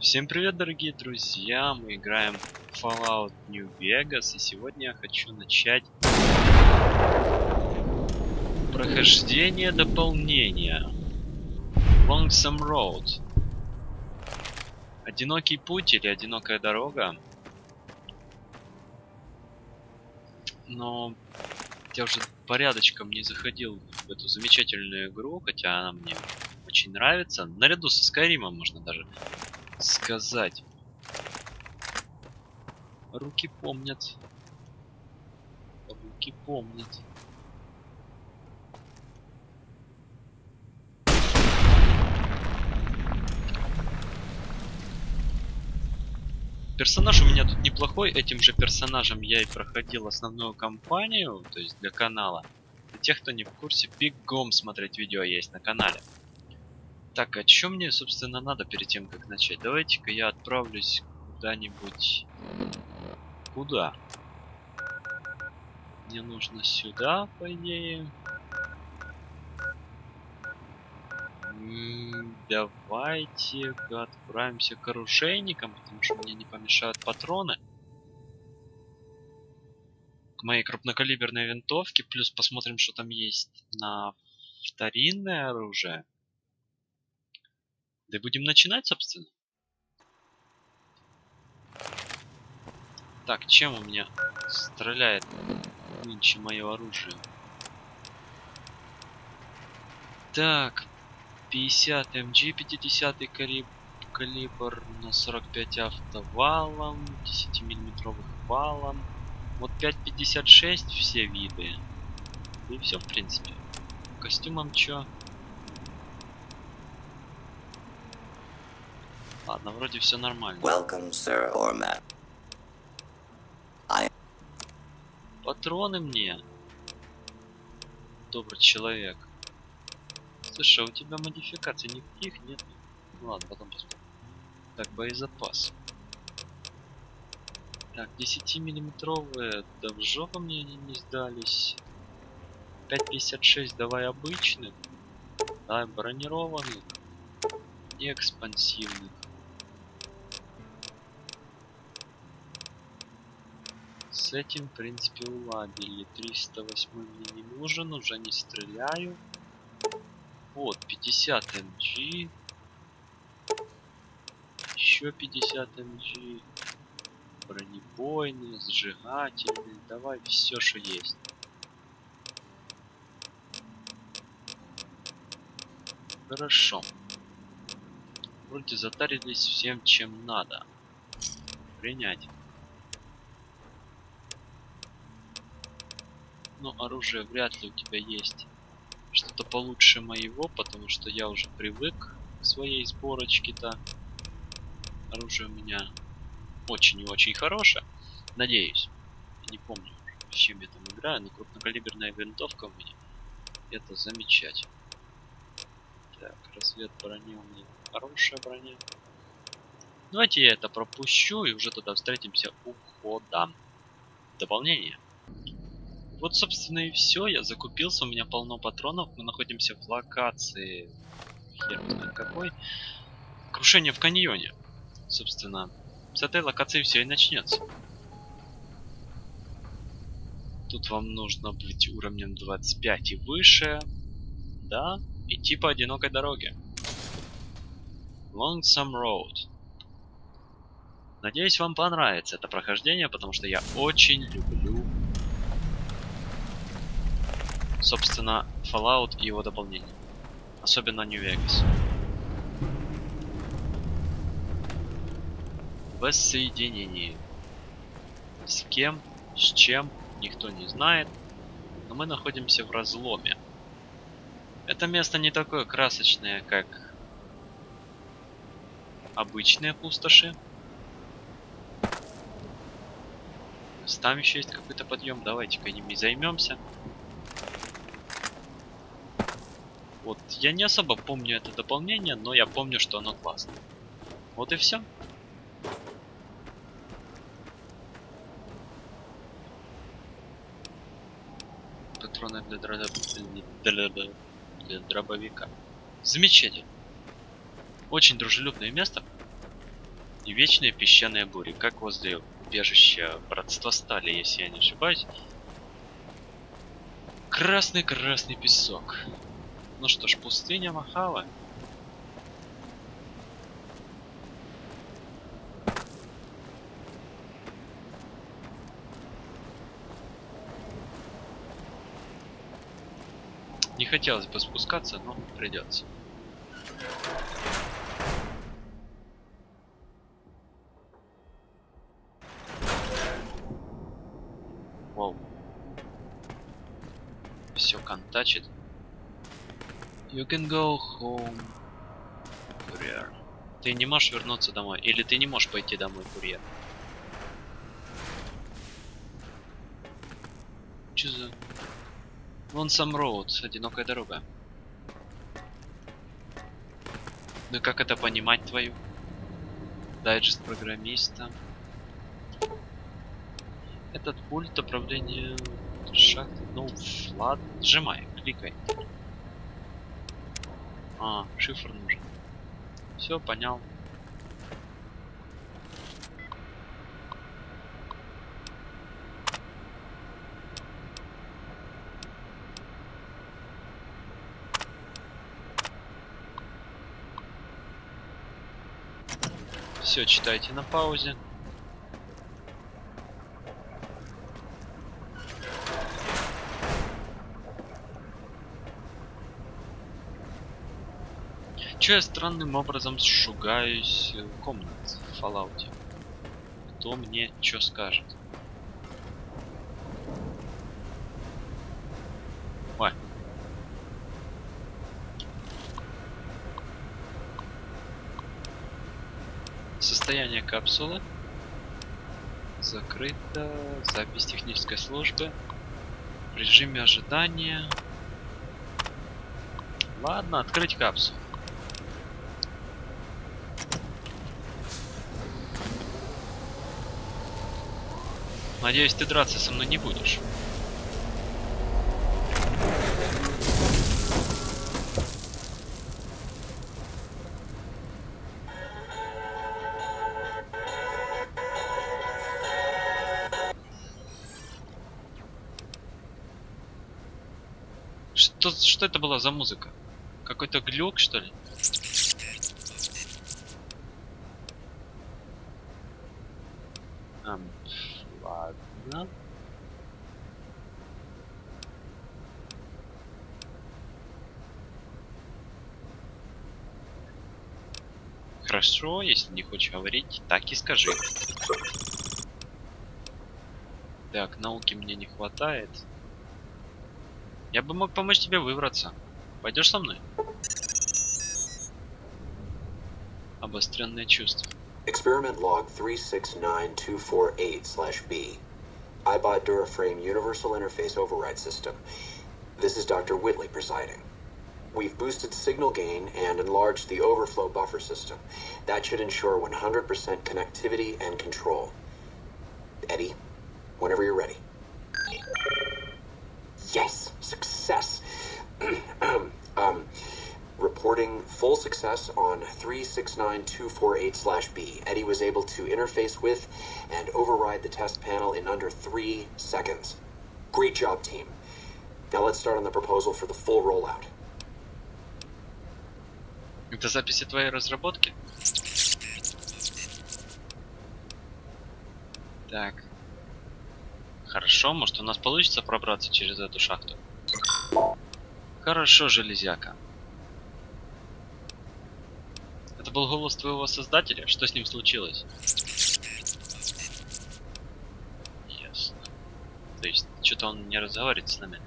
Всем привет, дорогие друзья! Мы играем в Fallout New Vegas, и сегодня я хочу начать прохождение дополнения Lonesome Road. Одинокий путь или одинокая дорога. Но я уже порядочком не заходил в эту замечательную игру, хотя она мне очень нравится. Наряду со Скайримом можно даже сказать. Руки помнят. Руки помнят. Персонаж у меня тут неплохой. Этим же персонажем я и проходил основную кампанию, то есть для канала. Для тех, кто не в курсе, бегом смотреть видео есть на канале. Так, а что мне, собственно, надо перед тем, как начать? Давайте-ка я отправлюсь куда-нибудь... Куда? Мне нужно сюда, по идее. Давайте-ка отправимся к оружейникам, потому что мне не помешают патроны к моей крупнокалиберной винтовке. Плюс посмотрим, что там есть на вторинное оружие. Да и будем начинать, собственно. Так, чем у меня стреляет нынче мое оружие? Так, 50 МГ, 50 калибр на 45 автовалом, 10-миллиметровых валом. Вот 5.56 все виды. И все, в принципе. Костюмом чё? Ладно, вроде все нормально. Welcome, sir or ma'am. Патроны мне. Добрый человек. Слушай, а у тебя модификаций никаких нет? Ну ладно, потом посмотрим. Так, боезапас. Так, 10-миллиметровые, да в жопу мне они не сдались. 5.56 давай обычных. Давай бронированных. Не экспансивных. С этим, в принципе, уладили. 308 мне не нужен, уже не стреляю. Вот, 50 МГ. Еще 50 МГ. Бронебойные, сжигательные. Давай все, что есть. Хорошо. Вроде затарились всем, чем надо. Принять. Но оружие вряд ли у тебя есть что-то получше моего, потому что я уже привык к своей сборочке-то. Оружие у меня очень и очень хорошее. Надеюсь. Я не помню, с чем я там играю, но крупнокалиберная винтовка у меня. Это замечательно. Так, развед брони у меня хорошая броня. Давайте я это пропущу и уже тогда встретимся у входа. Дополнение. Вот, собственно, и все. Я закупился, у меня полно патронов. Мы находимся в локации, хер знает какой. Крушение в каньоне. Собственно, с этой локации все и начнется. Тут вам нужно быть уровнем 25 и выше. Да, идти по одинокой дороге. Lonesome Road. Надеюсь, вам понравится это прохождение, потому что я очень люблю, собственно, Fallout и его дополнение. Особенно New Vegas. Воссоединение. С кем, с чем, никто не знает. Но мы находимся в разломе. Это место не такое красочное, как обычные пустоши. Там еще есть какой-то подъем. Давайте-ка ими займемся. Вот, я не особо помню это дополнение, но я помню, что оно классное. Вот и все. Патроны для дробовика. Замечательно. Очень дружелюбное место. И вечные песчаные бури, как возле убежища Братства Стали, если я не ошибаюсь. Красный-красный песок. Ну что ж, пустыня Мохава. Не хотелось бы спускаться, но придется. Вау. Все контачит. You can go home, курьер. Ты не можешь вернуться домой. Или ты не можешь пойти домой, курьер. Чё за... Lonesome Road, одинокая дорога. Ну и как это понимать твою? Дайджест программиста. Этот пульт управления шахты. Ну, ладно, сжимай, кликай. А, шифр нужен. Все, понял. Все, читайте на паузе. Че я странным образом шугаюсь комнат в Fallout? Кто мне что скажет? Ой. Состояние капсулы. Закрыто. Запись технической службы. В режиме ожидания. Ладно, открыть капсулу. Надеюсь, ты драться со мной не будешь. Что это была за музыка? Какой-то глюк, что ли? Ладно. Хорошо, если не хочешь говорить, так и скажи. Так, науки мне не хватает. Я бы мог помочь тебе выбраться. Пойдешь со мной? Обостренные чувства. Experiment log 369248/B. iBot Duraframe Universal Interface Override System. This is Dr. Whitley presiding. We've boosted signal gain and enlarged the overflow buffer system. That should ensure 100% connectivity and control. Eddie, whenever you're ready. Yes, success. Reporting full success on 369248/B. Eddie was able to interface with and override the test panel in under 3 seconds. Great job, team. Now let's start on the proposal for the full rollout. Это записи твоей разработки? Так. Хорошо, может у нас получится пробраться через эту шахту. Хорошо, железяка. Это был голос твоего создателя? Что с ним случилось? Ясно. То есть, что-то он не разговаривает с нами.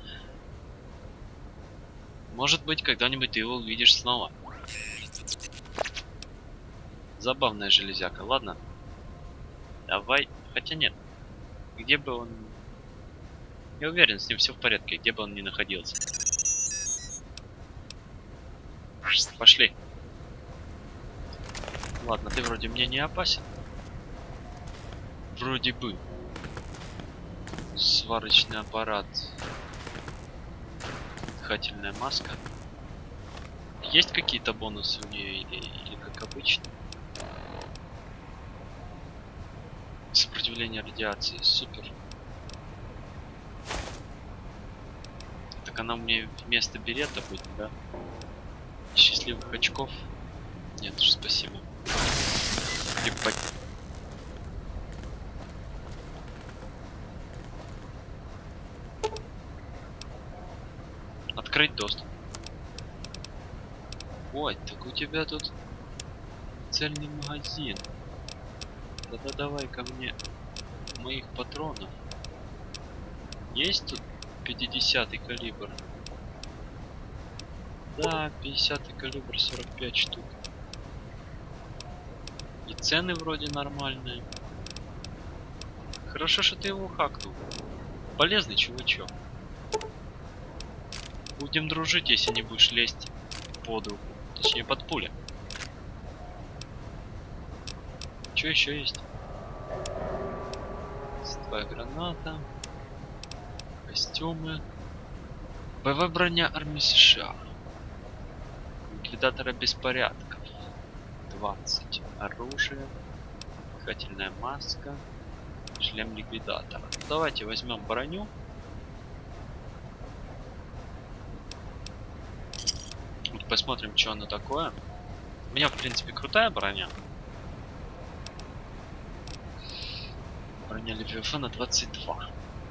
Может быть, когда-нибудь ты его увидишь снова. Забавная железяка, ладно? Давай. Хотя нет. Где бы он... Я уверен, с ним все в порядке, где бы он ни находился. Пошли. Ладно, ты вроде мне не опасен. Вроде бы. Сварочный аппарат. Дыхательная маска. Есть какие-то бонусы у нее или как обычно? Сопротивление радиации. Супер. Так она мне вместо берета будет, да? Счастливых очков. Нет уж, спасибо. Ебать. Открыть доступ. Ой, так у тебя тут цельный магазин. Тогда давай ко мне моих патронов. Есть тут 50-й калибр? Да, 50-й калибр, 45 штук. И цены вроде нормальные. Хорошо, что ты его хакнул. Полезный чувачок. Будем дружить, если не будешь лезть под руку. Точнее, под пули. Что еще есть? Твоя граната. Костюмы. Боевая броня армии США. Ликвидатора беспорядков. 20. Оружие. Дыхательная маска. Шлем ликвидатора. Ну, давайте возьмем броню. Вот посмотрим, что оно такое. У меня, в принципе, крутая броня. Броня Левиафана 22.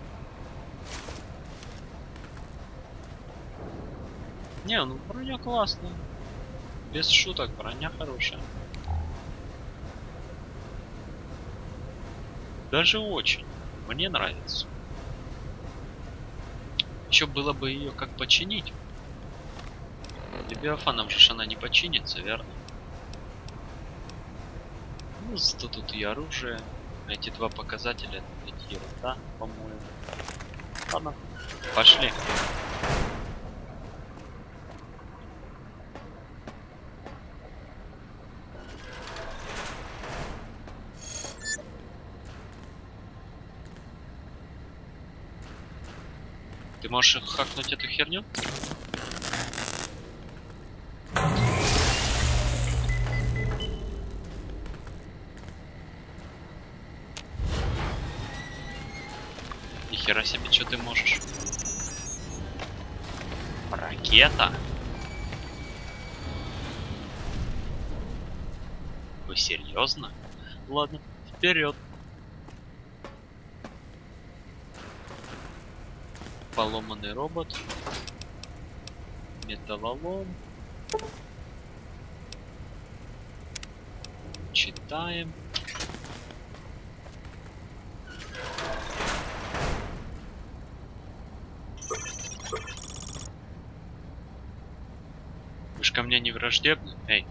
Не, ну броня классная. Без шуток, броня хорошая. Даже очень. Мне нравится. Еще было бы ее как починить. Левиафаном же она не починится, верно? Ну, зато тут и оружие. Эти два показателя — это ерунда, по-моему. Ладно, пошли. Ты можешь хакнуть эту херню? Нихера себе, что ты можешь? Ракета? Вы серьезно? Ладно, вперед. Поломанный робот. Металлолом. Читаем. Вы ж ко мне не враждебны? Эй.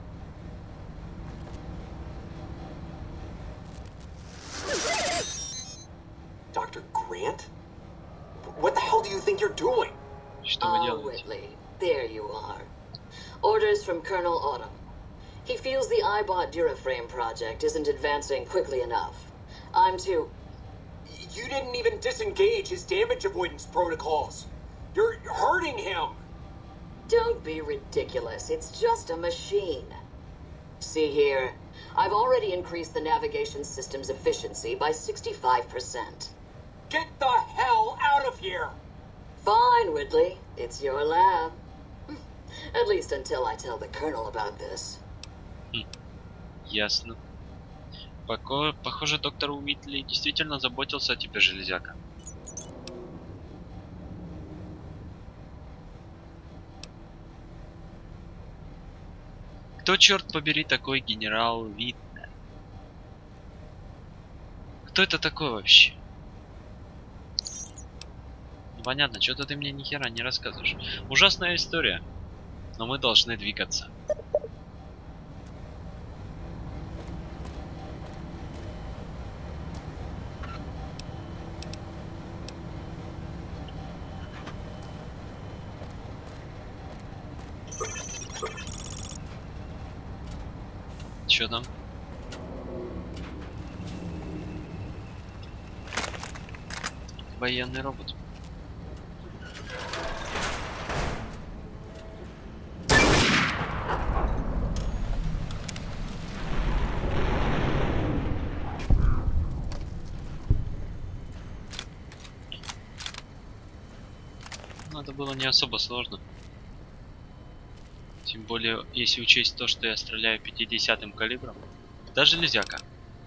Dr. Grant? What the hell do you think you're doing? Что вы делаете? Whitley, there you are. Orders from Colonel Autumn. He feels the iBot Duraframe project isn't advancing quickly enough. I'm to... You didn't even disengage his damage avoidance protocols. You're hurting him. Don't be ridiculous. It's just a machine. See here. I've already increased the navigation system's efficiency by 65%. Get the hell out of here! Fine, Whitley. It's your lab. At least until I tell the Colonel about this. Ясно. Похоже, доктор Уитли действительно заботился о тебе, железяка. Кто, черт побери, такой генерал Витнер? Кто это такой вообще? Понятно, что-то ты мне ни хера не рассказываешь. Ужасная история. Но мы должны двигаться. Чё там? Военный робот. это было не особо сложно. Тем более, если учесть то, что я стреляю 50-м калибром. Да, железяка.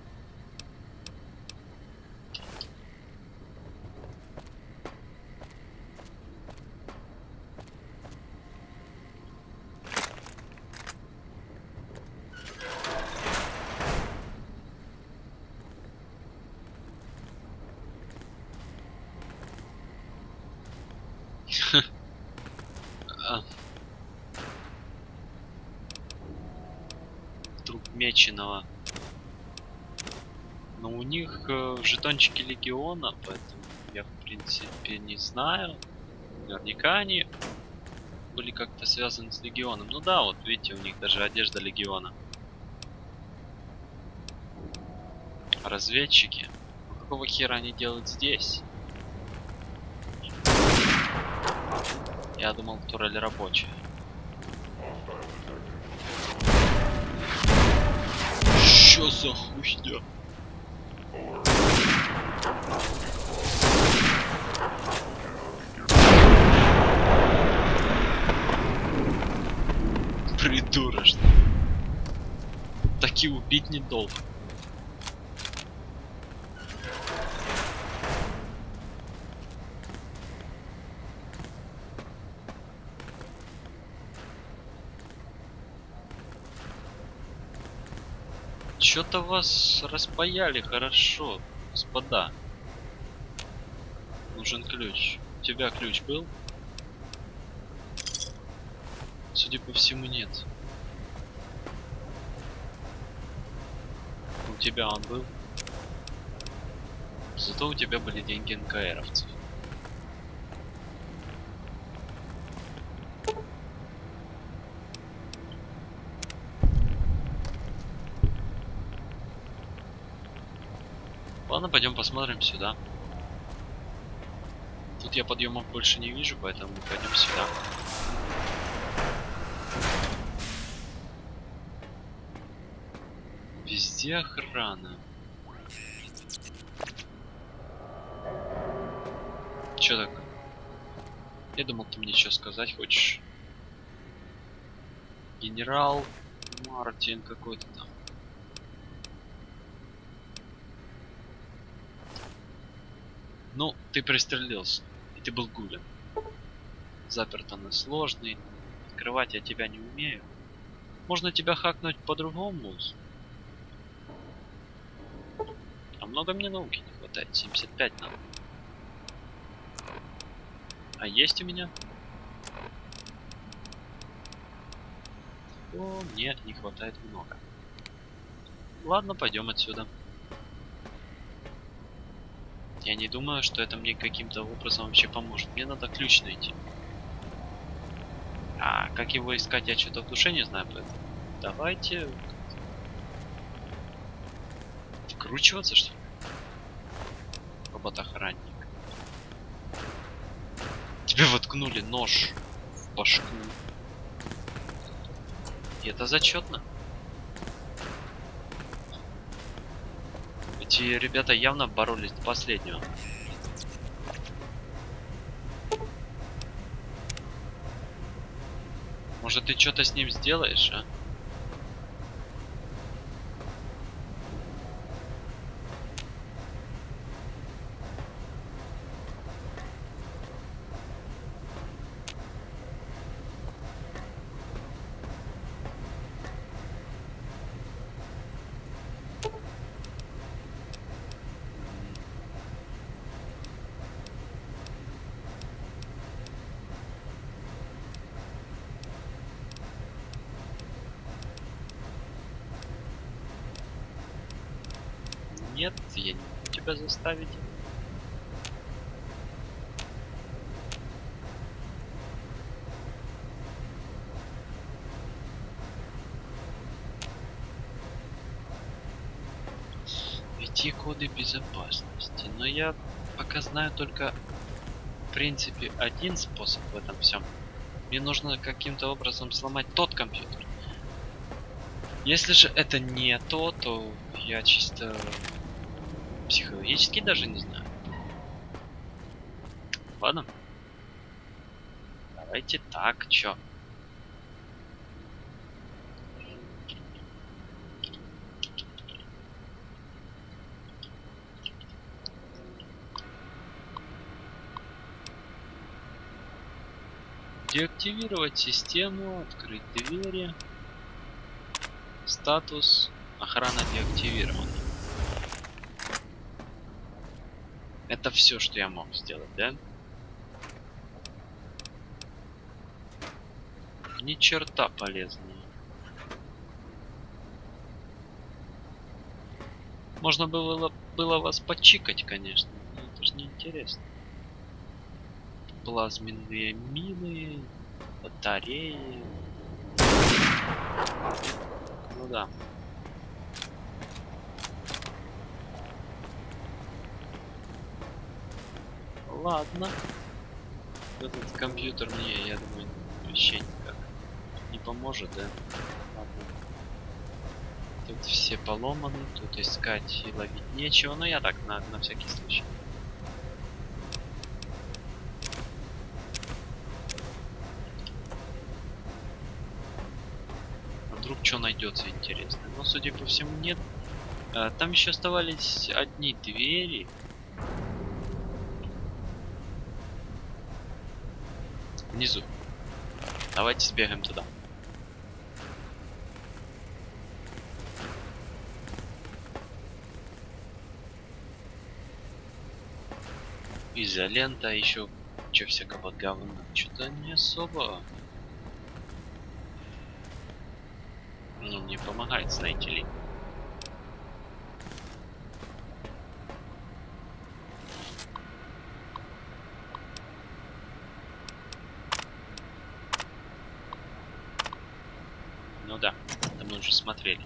Труп меченого. Но у них жетончики легиона, поэтому я в принципе не знаю. Наверняка они были как-то связаны с легионом. Ну да, вот видите, у них даже одежда легиона. Разведчики. Какого хера они делают здесь? Я думал, турель рабочая. Чё за хуйня? Придурочно. Таки убить недолго. Что-то вас распаяли хорошо, господа. Нужен ключ. У тебя ключ был? Судя по всему, нет. У тебя он был? Зато у тебя были деньги НКРовцев. Ладно, пойдем посмотрим сюда. Тут я подъемов больше не вижу, поэтому пойдем сюда. Везде охрана. Чё так? Я думал, ты мне что сказать хочешь. Генерал Мартин какой-то там. Ну, ты пристрелился. И ты был гулем. Заперт на сложный. Открывать я тебя не умею. Можно тебя хакнуть по-другому. А много мне науки не хватает. 75 надо. А есть у меня? О, нет, не хватает много. Ладно, пойдем отсюда. Я не думаю, что это мне каким-то образом вообще поможет. Мне надо ключ найти. А как его искать, я что-то в душе не знаю, поэтому давайте вкручиваться, что ли? Робот-охранник. Тебе воткнули нож в башку. И это зачетно. Эти ребята явно боролись до последнего. Может, ты что-то с ним сделаешь, а? Нет, я не могу тебя заставить. Введи коды безопасности. Но я пока знаю только, в принципе, один способ в этом всем. Мне нужно каким-то образом сломать тот компьютер. Если же это не то я чисто психологически даже не знаю. Ладно. Давайте так, чё? Деактивировать систему, открыть двери. Статус: охрана деактивирована. Это все, что я мог сделать, да? Ни черта полезного. Можно было вас почикать, конечно, но это же неинтересно. Плазменные мины, батареи. Ну да. Ладно. Этот компьютер мне, я думаю, вообще никак не поможет, да? Ладно. Тут все поломаны, тут искать и ловить нечего, но я так на всякий случай. А вдруг что найдется интересное? Но судя по всему нет. Там еще оставались одни двери. Внизу. Давайте сбегаем туда. Изолента, еще че всякого говна. Что-то не особо. Ну, не помогает, знаете ли. Ну да, это мы уже смотрели.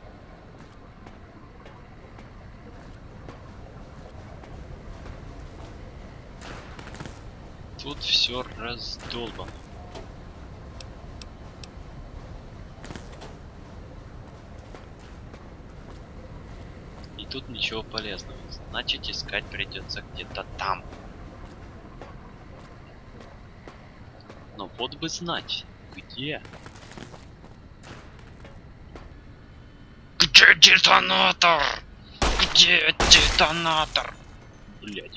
Тут все раздолбано. И тут ничего полезного. Значит, искать придется где-то там. Но вот бы знать, где. Где детонатор? Где детонатор? Блять.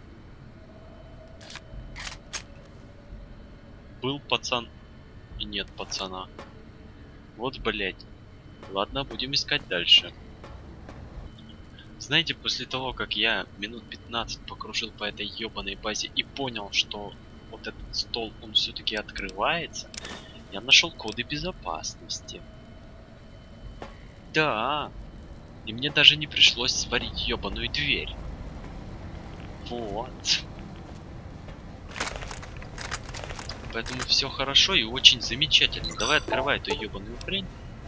Был пацан и нет пацана. Вот, блять. Ладно, будем искать дальше. Знаете, после того, как я минут 15 покружил по этой ебаной базе и понял, что вот этот стол, он все-таки открывается, я нашел коды безопасности. Да. И мне даже не пришлось сварить ебаную дверь. Вот. Поэтому все хорошо и очень замечательно. Давай открывай эту ебаную хрень.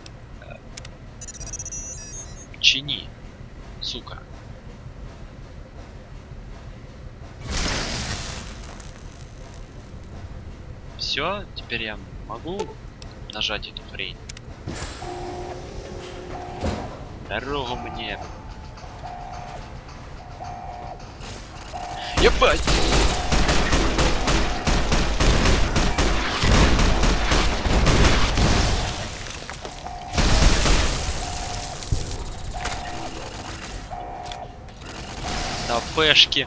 Чини, сука. Все, теперь я могу нажать эту хрень. Дорогу мне. Ебать! ТПшки.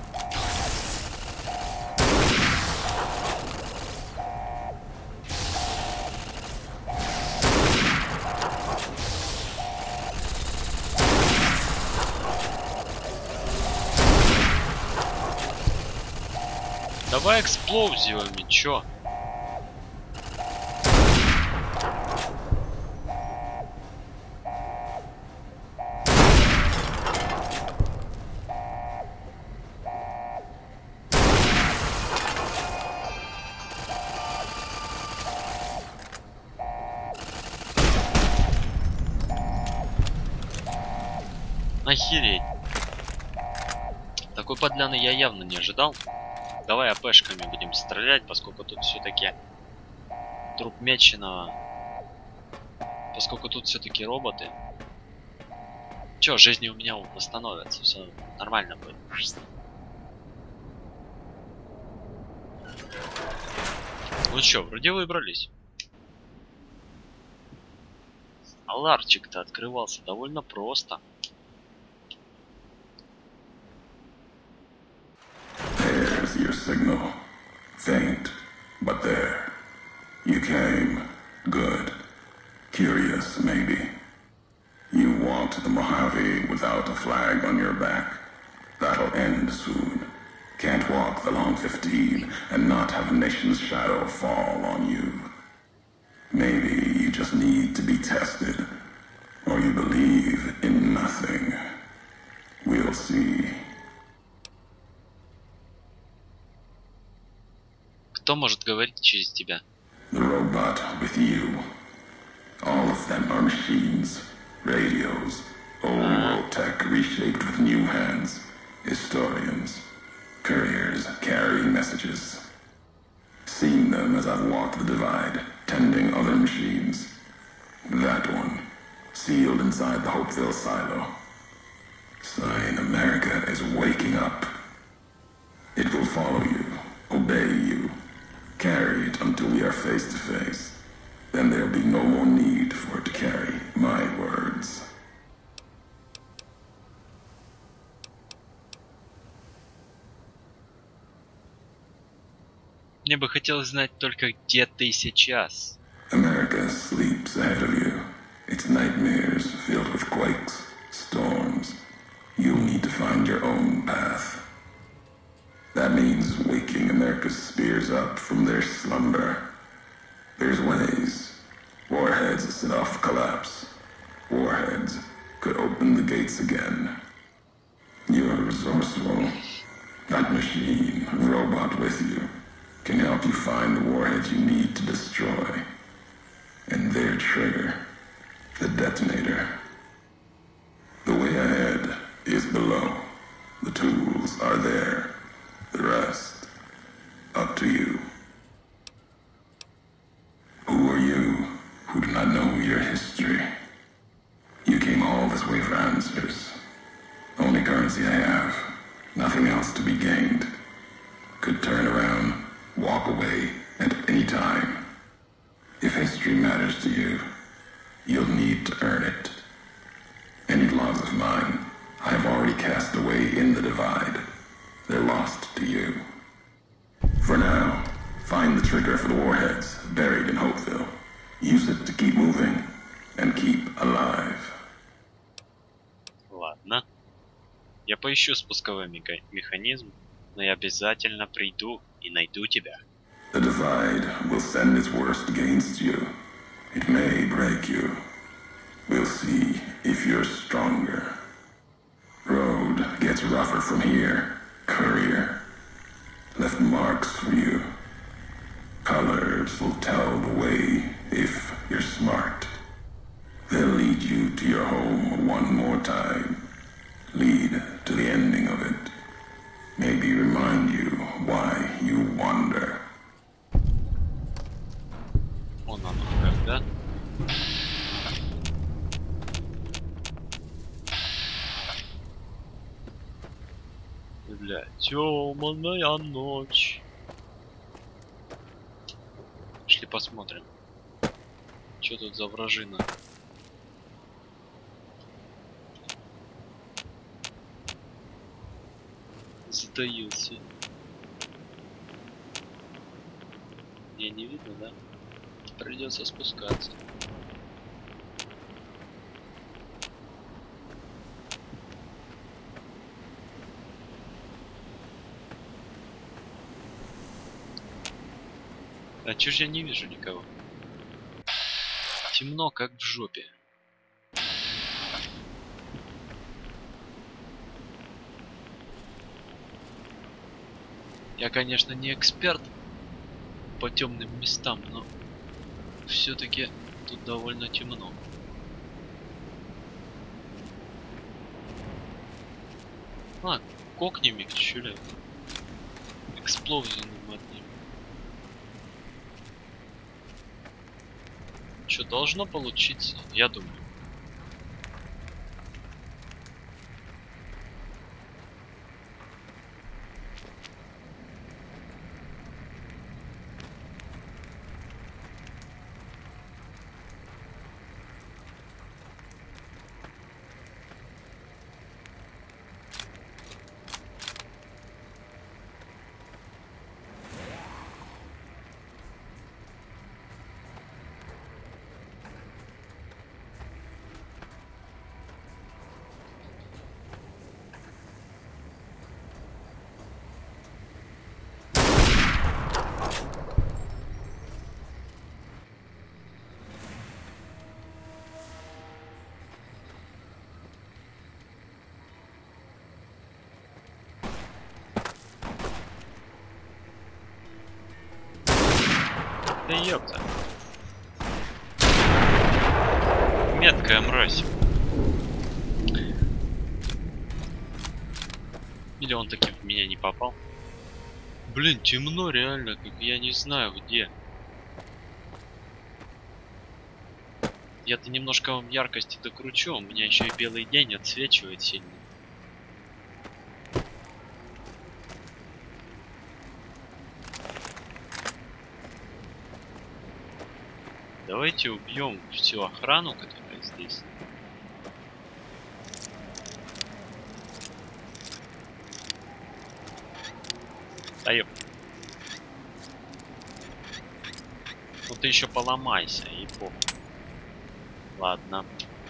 Давай эксплозивами, чё? Охереть. Такой подляны я явно не ожидал. Давай АПшками будем стрелять, поскольку тут все-таки труп меченого. Поскольку тут все-таки роботы. Чё, жизни у меня восстановятся, все нормально будет. Ну чё, вроде выбрались. А ларчик-то открывался довольно просто. There's your signal. Faint, but there. You came. Good. Curious, maybe. You want the Mojave without a flag on your back. That'll end soon. Can't walk the long 15 and not have a nation's shadow fall on you. Maybe you just need to be tested. Or you believe in nothing. We'll see. Кто может говорить через тебя? The robot with you. All of them are machines. Radios. Old world tech reshaped with new hands. Historians. Couriers carrying messages. Seen them as I've walked the divide, tending other machines. That one, sealed inside the Hopeville silo. Sign America is waking up. It will follow you, obey you. Carry it until we are face to face. Then there'll be no more need for it to carry my words. Мне бы хотелось знать только, где ты сейчас. America sleeps ahead of you. Its nightmares filled with quakes, storms. You'll need to find your own path. That means waking America's spears up from their slumber. There's ways. Warheads set off collapse. Warheads could open the gates again. You're resourceful. That machine, robot with you, can help you find the warheads you need to destroy. And their trigger, the detonator. The way ahead is below. The tools are there. The rest, up to you. Who are you who do not know your history? You came all this way for answers. Only currency I have. Nothing else to be gained. Could turn around, walk away at any time. If history matters to you, you'll need to earn it. Any logs of mine I have already cast away in the divide. They're lost to you. For now, find the trigger for the warheads buried in Hopeville. Use it to keep moving and keep alive. Ладно. Я поищу спусковой механизм, но я обязательно приду и найду тебя. The divide will send its worst against you. It may break you. We'll see if you're stronger. Road gets rougher from here. Courier. Left marks for you. Colors will tell the way if you're smart. They'll lead you to your home one more time. Lead to the ending of it. Maybe remind you why you wander. Вон оно как, да? Бля, темная ночь. Пошли посмотрим, что тут за вражина. Затаился. Не, не видно, да? Придется спускаться. А чё ж я не вижу никого? Темно, как в жопе. Я, конечно, не эксперт по темным местам, но все-таки тут довольно темно. А, кокнем их, чё ли? Эксплозию одним. Что должно получиться, я думаю. Да ёпта. Меткая мразь. Или он таки в меня не попал? Блин, темно реально, как я не знаю где. Я-то немножко вам яркости докручу, у меня еще и белый день отсвечивает сильно. Давайте убьем всю охрану, которая здесь. Да ёп. Ну ты еще поломайся, и похуй. Ладно.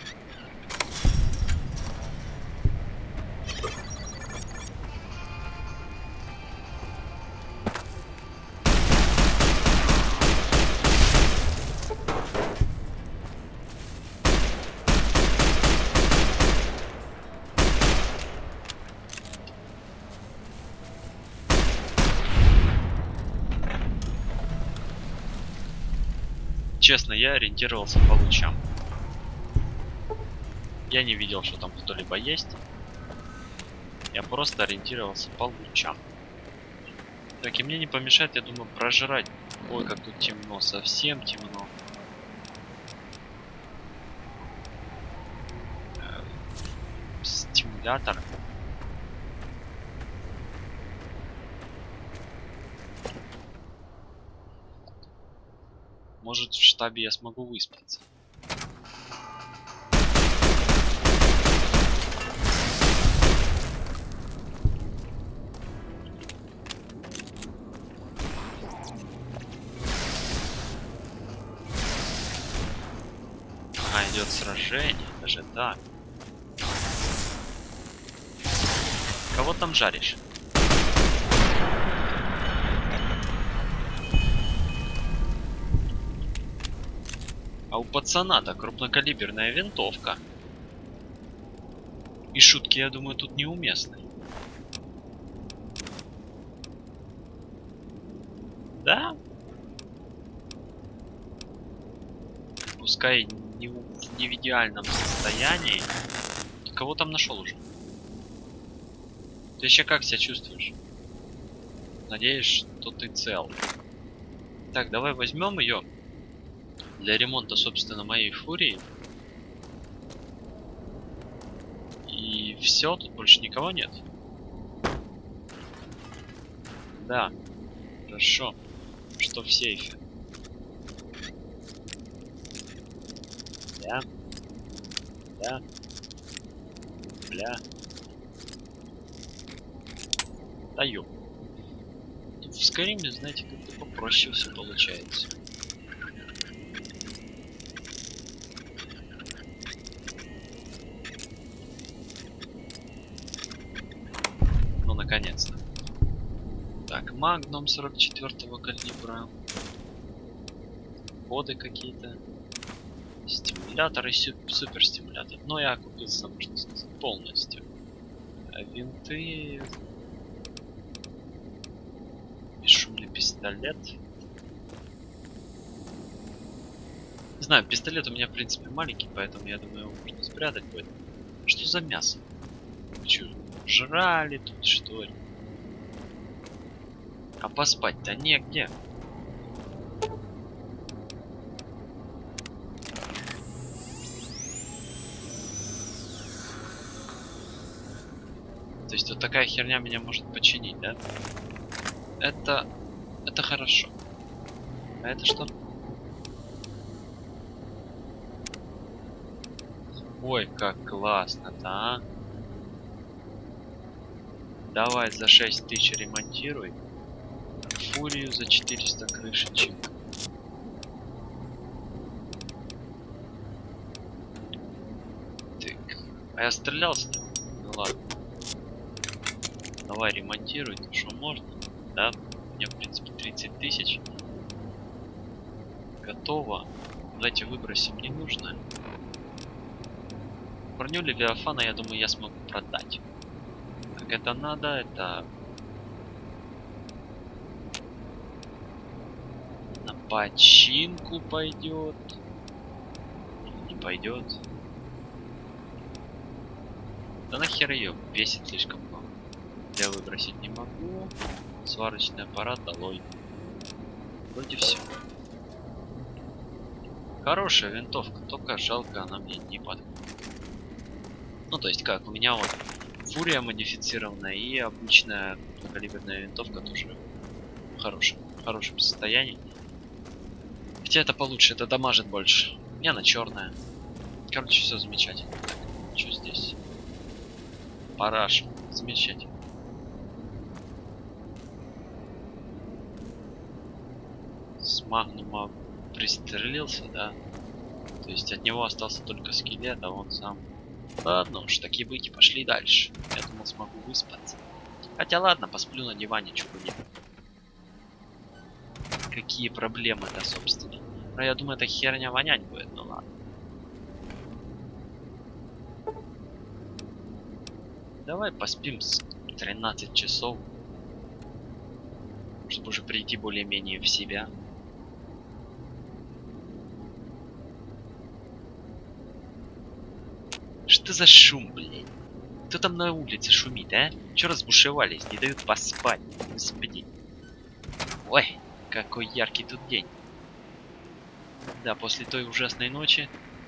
Честно, я ориентировался по лучам. Я не видел, что там кто-либо есть. Я просто ориентировался по лучам. Так, и мне не помешает, я думаю, прожрать. Ой, как тут темно, совсем темно. Стимулятор. Может, в штабе я смогу выспаться. Ага, идет сражение, даже так. Кого там жаришь? А у пацана-то крупнокалиберная винтовка. И шутки, я думаю, тут неуместны. Да? Пускай не в идеальном состоянии. Ты кого там нашел уже? Ты еще как себя чувствуешь? Надеюсь, что ты цел. Так, давай возьмем ее для ремонта, собственно, моей фурии. И все, тут больше никого нет. Да, хорошо, что в сейфе. Да. Да. Бля. Даю. Тут в Скайриме, знаете, как-то попроще все получается. Ну, наконец-то. Так, Магнум 44-го калибра. Коды какие-то. Стимулятор и суперстимулятор. Но я купился, можно сказать, полностью. А винты... Бесшумный пистолет. Не знаю, пистолет у меня, в принципе, маленький, поэтому я думаю, его можно спрятать будет. Что за мясо? Чё, жрали тут, что ли? А поспать-то негде. То есть вот такая херня меня может починить, да? Это хорошо. А это что? Ой, как классно-то, а? Давай за 6000 ремонтируй. Фурию за 400 крышечек. Так. А я стрелял с ним? Ну ладно. Давай ремонтируй, то что можно. Да? У меня, в принципе, 30 000. Готово. Давайте выбросим ненужное. Броню Левиафана, я думаю, я смогу продать. Как это надо, это... починку пойдет. Не пойдет. Да нахер ее, весит слишком много. Я выбросить не могу. Сварочный аппарат долой. Вроде все. Хорошая винтовка, только жалко, она мне не подходит. Ну, то есть как, у меня вот фурия модифицированная и обычная калиберная винтовка тоже в хорошем состоянии. Хотя это получше, это дамажит больше. У меня она черная. Короче, все замечательно. Так, что здесь? Параш. Замечательно. С магнума пристрелился, да? То есть от него остался только скелет, а он сам... Ладно уж, такие быки, пошли дальше. Я думал, смогу выспаться. Хотя ладно, посплю на диване, чего нет. Какие проблемы-то, собственно. Но я думаю, эта херня вонять будет, ну ладно. Давай поспим с 13 часов. Чтобы уже прийти более-менее в себя. Что за шум, блин? Кто там на улице шумит, а? Чё разбушевались? Не дают поспать. Господи. Ой, какой яркий тут день. Да, после той ужасной ночи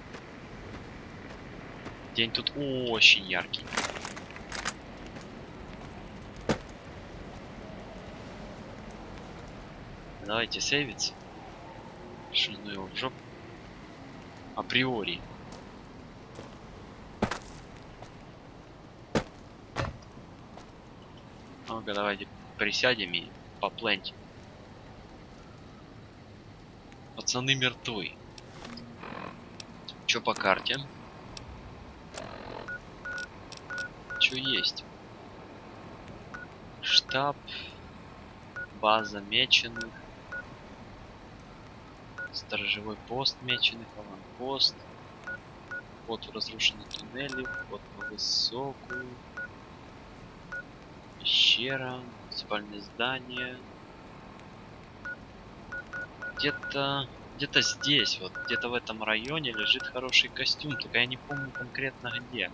день тут очень яркий. Давайте сейвиться. Шину его в жопу. Априори. Ну-ка, давайте присядем и поплентим. Пацаны мертвы. Чё по карте? Чё есть? Штаб. База меченых. Сторожевой пост меченых. Аванпост. Вход в разрушенные туннели. Вход на высокую. Пещера. Муниципальное здание. Где-то здесь, вот где-то в этом районе лежит хороший костюм, только я не помню конкретно где.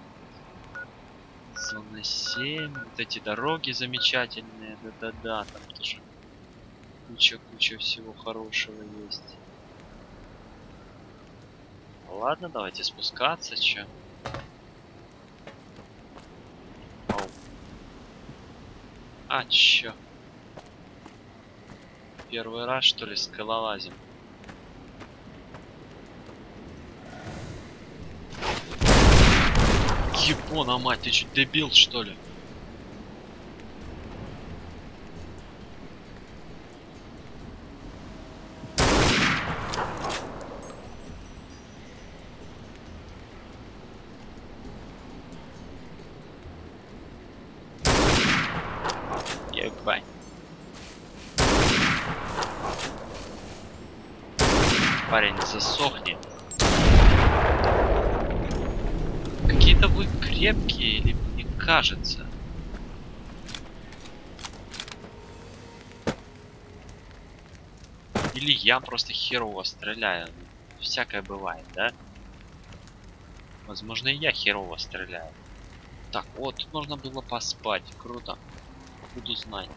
Зона 7, вот эти дороги замечательные, да-да-да, там тоже куча всего хорошего есть. Ладно, давайте спускаться, чё. Оу. А, чё? Первый раз, что ли, скалолазим? Ебона мать, ты чуть дебил, что ли? Ебать. Парень, засохни. Какие-то вы крепкие, или мне кажется? Или я просто херово стреляю. Всякое бывает, да? Возможно, и я херово стреляю. Так, вот, тут можно было поспать. Круто. Буду знать.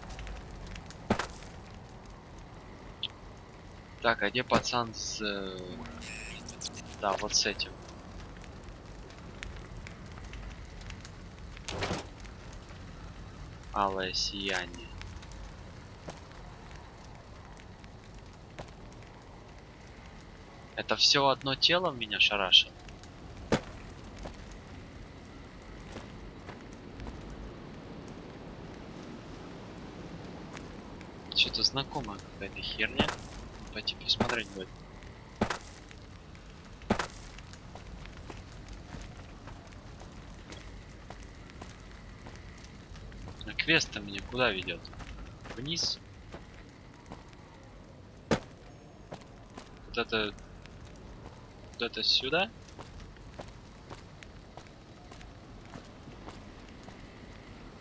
Так, а где пацан с... Да, вот с этим. Алое сияние. Это все одно тело меня шарашит. Что-то знакомая какая-то херня. Пойти посмотреть будет. А квест меня куда ведет? Вниз? Вот это сюда?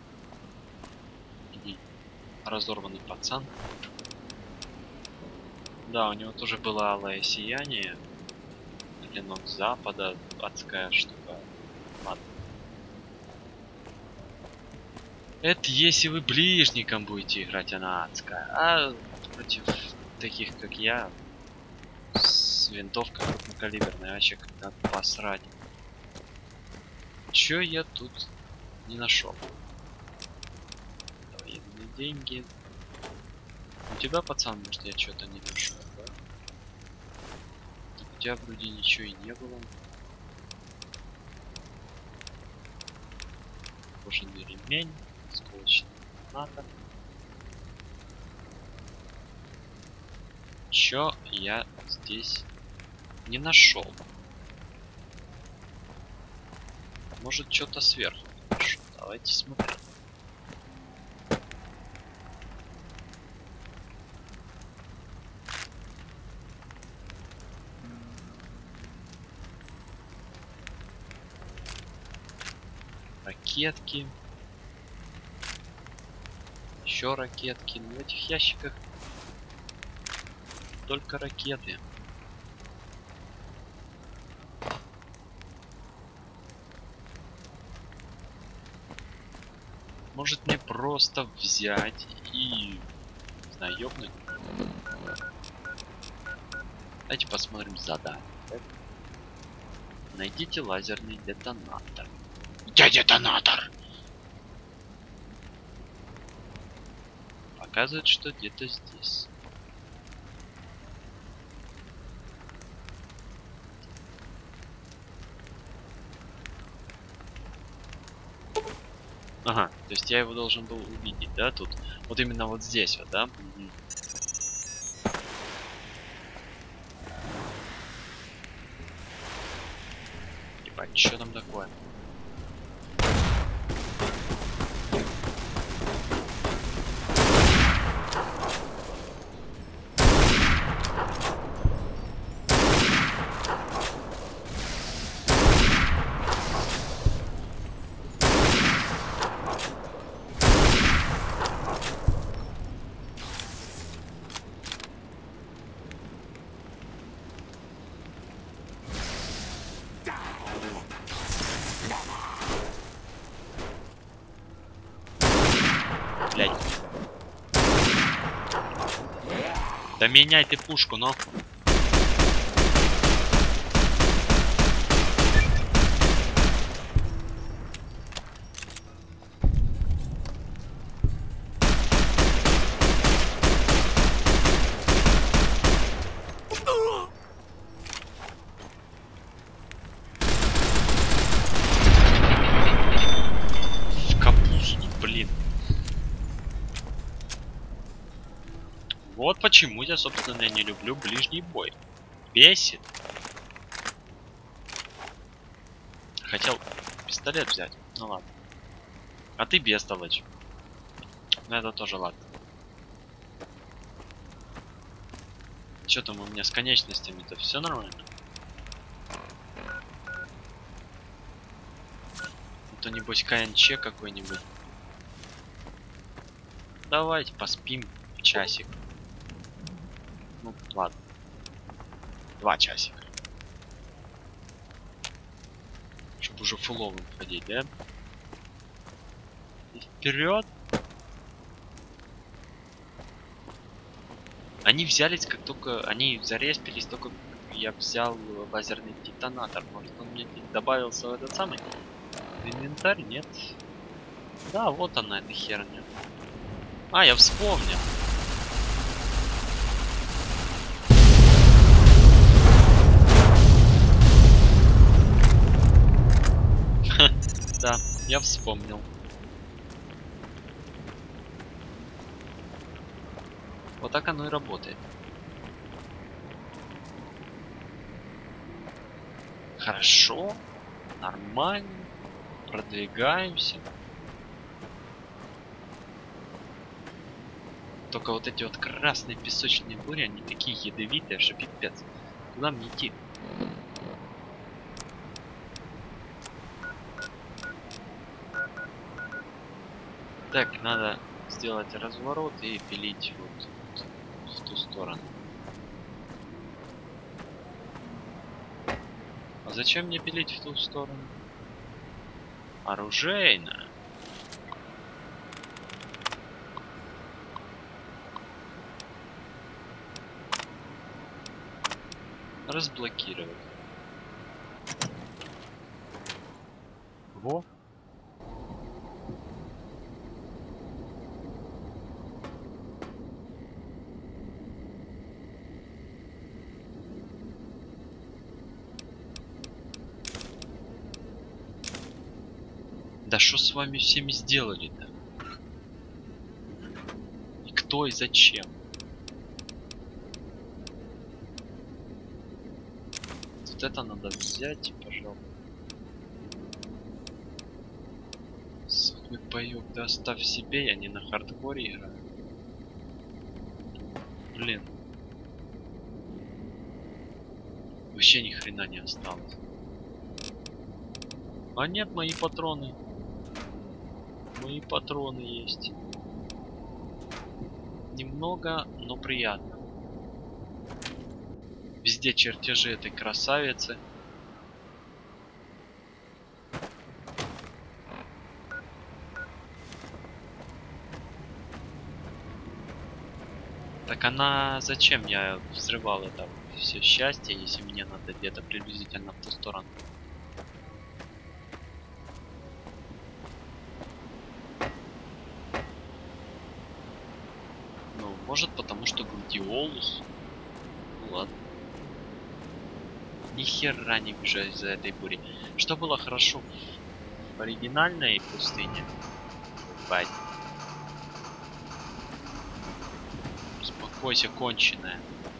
Иди, разорванный пацан. Да, у него тоже было алое сияние. Клинок запада, адская штука. Ладно. Это если вы ближником будете играть, она адская. А против таких, как я, с винтовкой крупнокалиберной, вообще как-то посрать. Чё я тут не нашел? Военные деньги. У тебя, пацан, может, я что-то не нашел, да? Так у тебя вроде ничего и не было. Кожаный ремень, сколочный граната. Чё я здесь не нашел? Может, что-то сверху нашел. Давайте смотреть. Ракетки. Еще ракетки. Но в этих ящиках только ракеты. Может мне просто взять и, не знаю, ёбнуть? Давайте посмотрим задание. Найдите лазерный детонатор. Где детонатор? Показывает, что где-то здесь. Ага, то есть я его должен был увидеть, да, тут? Вот именно вот здесь вот, да? Ебать, что там такое? Блядь. Да меняй ты пушку, но. В капусту, блин. Вот почему я, собственно, не люблю ближний бой. Бесит. Хотел пистолет взять. Ну ладно. А ты бестолочь. Ну это тоже ладно. Что там у меня с конечностями-то? Все нормально? А то небось КНЧ какой-нибудь. Давайте поспим часик. Ну, ладно. 2 часика. Чтобы уже фуловым ходить, да? И вперед! Они взялись, как только... Они зареспились, только как я взял лазерный детонатор. Может, он мне добавился в этот самый инвентарь? Нет. Да, вот она, эта херня. А, я вспомнил. Да, я вспомнил. Вот так оно и работает. Хорошо, нормально, продвигаемся. Только вот эти вот красные песочные бури, они такие ядовитые, что пипец. Куда мне идти? Так, надо сделать разворот и пилить вот в ту сторону. А зачем мне пилить в ту сторону? Оружейная. Разблокировать. Во. Да что с вами всеми сделали-то? И кто и зачем? Вот это надо взять, пожалуйста. Сухой паёк, да оставь себе, я не на хардкоре играю. Блин. Вообще ни хрена не осталось. А нет, мои патроны. Мои патроны есть. Немного, но приятно. Везде чертежи этой красавицы. Так она... Зачем я взрывал это все счастье, если мне надо где-то приблизительно в ту сторону? Ну, может потому что Гладиолус. Ну ладно. Ни хера не вижу из-за этой бури. Что было хорошо в оригинальной пустыне? Бать. Успокойся, конченая.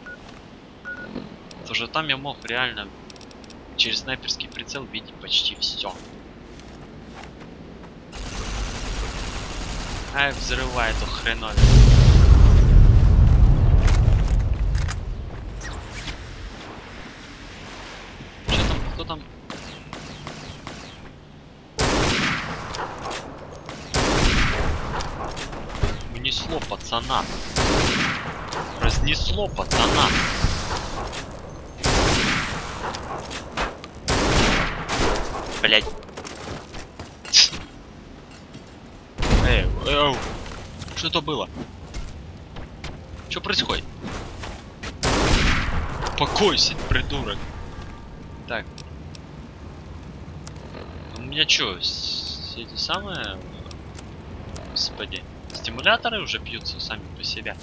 Тоже там я мог реально через снайперский прицел видеть почти все. Ай, взрывай эту хреновину. Что там? Кто там? Унесло пацана. Разнесло пацана. Блять. Эй, что это было? Что происходит? Успокойся, придурок. Так. У меня что, эти самые... Господи. Стимуляторы уже бьются сами по себе.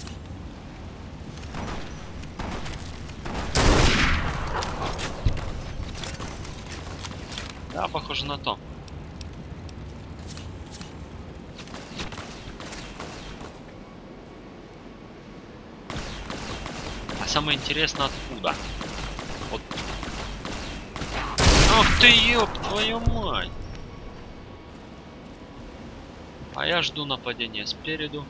Да, похоже на то. А самое интересное откуда? Вот. Ах ты, ёб твою мать! А я жду нападения спереду.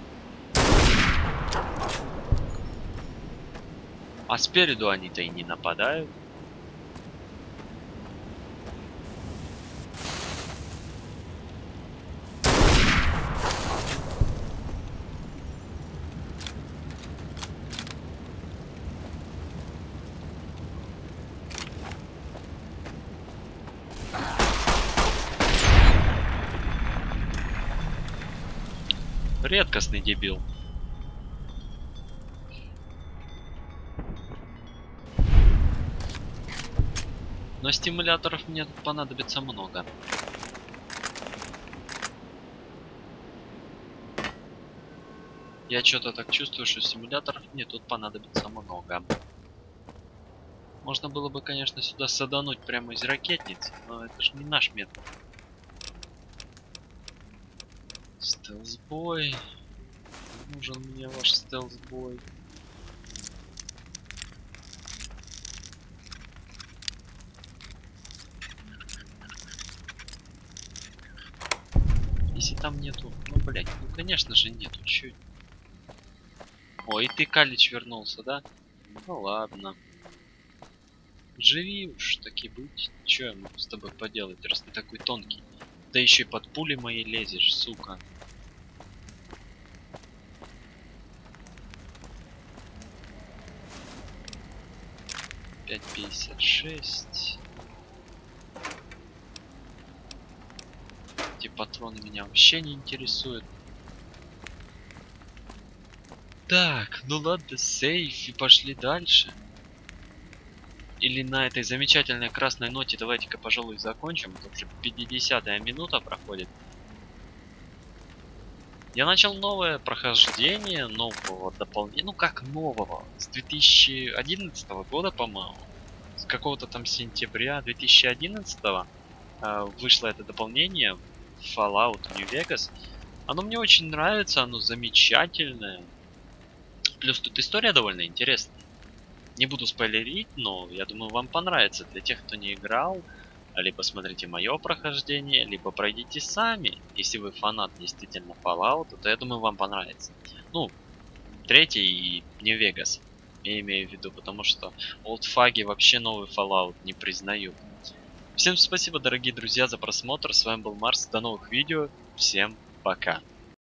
А спереду они-то и не нападают. Редкостный дебил. Но стимуляторов мне тут понадобится много. Я что-то так чувствую, что стимуляторов мне тут понадобится много. Можно было бы, конечно, сюда садануть прямо из ракетницы, но это же не наш метод. Стелсбой. Нужен мне ваш стелсбой. Если там нету... Ну, блять, ну, конечно же нету. Чё? Ой, и ты, Калич, вернулся, да? Ну, ладно. Живи уж, таки быть. Чё я могу с тобой поделать, раз ты такой тонкий? Да еще и под пули мои лезешь, сука. $5.56. Эти патроны меня вообще не интересуют. Так, ну ладно, сейф, и пошли дальше. Или на этой замечательной красной ноте давайте-ка, пожалуй, закончим. Это уже 50-я минута проходит. Я начал новое прохождение, нового дополнения. Ну как нового? С 2011 года, по-моему. С какого-то там сентября 2011 вышло это дополнение Fallout New Vegas. Оно мне очень нравится, оно замечательное. Плюс тут история довольно интересная. Не буду спойлерить, но я думаю, вам понравится. Для тех, кто не играл, либо смотрите мое прохождение, либо пройдите сами. Если вы фанат действительно Fallout, то я думаю, вам понравится. Ну, третий и New Vegas, я имею в виду, потому что олдфаги вообще новый Fallout не признают. Всем спасибо, дорогие друзья, за просмотр. С вами был Марс. До новых видео. Всем пока.